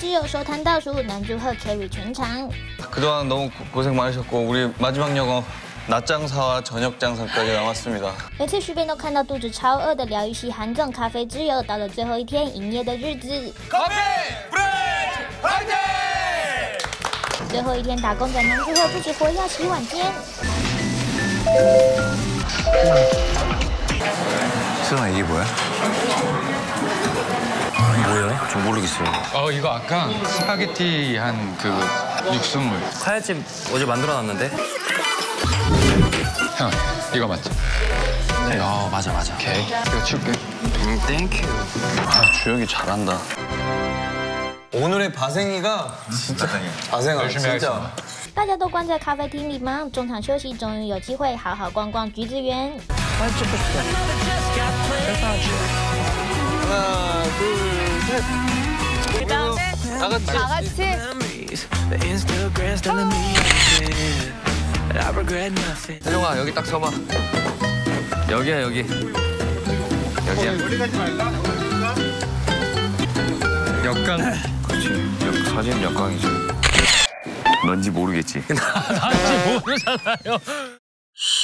只有收摊倒数，男祝贺 carry 全场。 그동안 너무 고생 많으셨고 우리 마지막 영어 낮 장사와 저녁 장사까지 남았습니다. 每次徐斌都看到肚子超饿的疗愈系韩总咖啡之友，到了最后一天营业的日子。 커피 브레이크 파이팅! 最后一天打工仔男祝贺自己活要洗碗间。 수아 이게 뭐야? 뭐야? 좀 모르겠어요. 이거 아까 스파게티 한 그 육수물. 하얀집 어제 만들어놨는데? 형, 이거 맞지? 네. 맞아. 오케이. 이거 치울게. 땡큐. 아, 주혁이 잘한다. 오늘의 바생이가 진짜 바생아 열심히 진짜. 하겠습니다. 大家都关在咖啡厅里忙，中场休息，终于有机会好好逛逛橘子园。 하나, 둘, 셋. 그다음에 다 같이. 혜정아 여기 딱 서봐. 여기야 여기. 여기야. 역강. 그렇지. 사진 역광이지. 뭔지 모르겠지. 난지 모르잖아요.